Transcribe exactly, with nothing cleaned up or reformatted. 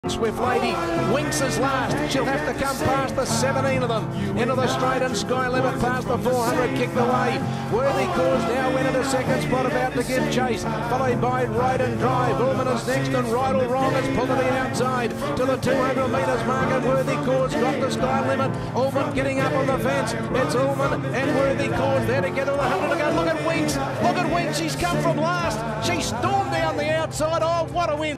Swift Lady Winks is last. She'll have to come past the seventeen of them into the straight and sky limit past the four hundred kicked away. Worthy Cause now went into second spot, about to give chase, followed by Ride and Drive. Ullman is next and Right or Wrong has pulled to the outside to the two hundred metres mark, and Worthy Cause got the sky limit. Ullman getting up on the fence. It's Ullman and Worthy Cause there to get to the one hundred to go. Look at Winks. Look at Winks. She's come from last. She stormed down the outside. Oh, what a win.